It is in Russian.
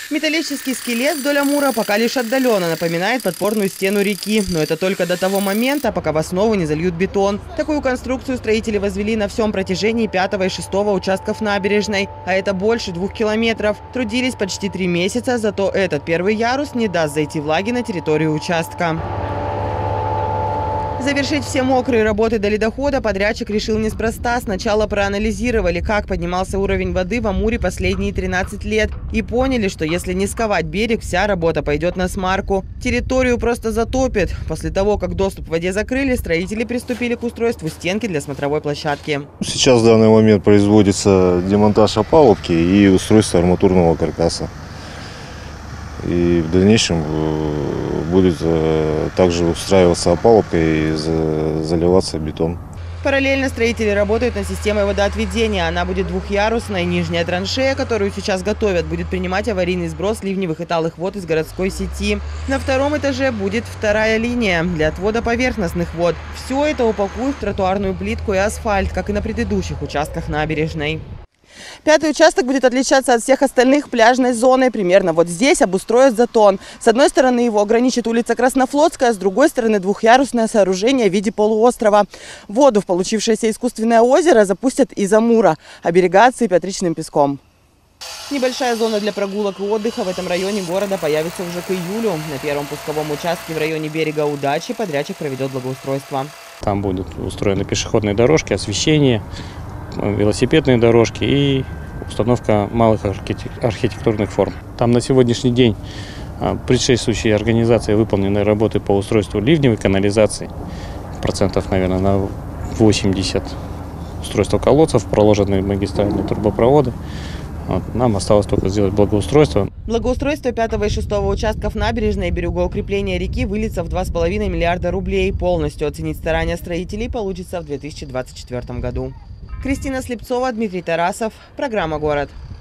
Металлический скелет вдоль Амура пока лишь отдаленно напоминает подпорную стену реки. Но это только до того момента, пока в основу не зальют бетон. Такую конструкцию строители возвели на всем протяжении 5 и 6 участков набережной. А это больше 2 километров. Трудились почти 3 месяца, зато этот первый ярус не даст зайти влаги на территорию участка. Завершить все мокрые работы до ледохода подрядчик решил неспроста. Сначала проанализировали, как поднимался уровень воды в Амуре последние 13 лет. И поняли, что если не сковать берег, вся работа пойдет на смарку. Территорию просто затопит. После того, как доступ к воде закрыли, строители приступили к устройству стенки для смотровой площадки. Сейчас в данный момент производится демонтаж опалубки и устройство арматурного каркаса. И в дальнейшем будет также устраиваться опалубка и заливаться бетон. Параллельно строители работают над системой водоотведения. Она будет двухъярусной. Нижняя траншея, которую сейчас готовят, будет принимать аварийный сброс ливневых и талых вод из городской сети. На втором этаже будет вторая линия для отвода поверхностных вод. Все это упакуют в тротуарную плитку и асфальт, как и на предыдущих участках набережной. Пятый участок будет отличаться от всех остальных пляжной зоной. Примерно вот здесь обустроят затон. С одной стороны его ограничит улица Краснофлотская, с другой стороны двухъярусное сооружение в виде полуострова. Воду в получившееся искусственное озеро запустят из Амура, а берега отсыпят речным песком. Небольшая зона для прогулок и отдыха в этом районе города появится уже к июлю. На первом пусковом участке в районе берега Удачи подрядчик проведет благоустройство. Там будут устроены пешеходные дорожки, освещение, велосипедные дорожки и установка малых архитектурных форм. Там на сегодняшний день предшествующие организации выполнены работы по устройству ливневой канализации, процентов, наверное, на 80. Устройство колодцев, проложенные магистральные трубопроводы. Нам осталось только сделать благоустройство. Благоустройство 5 и 6 участков набережной и берегоукрепления реки выльется в 2,5 миллиарда рублей. Полностью оценить старания строителей получится в 2024 году. Кристина Слепцова, Дмитрий Тарасов. Программа «Город».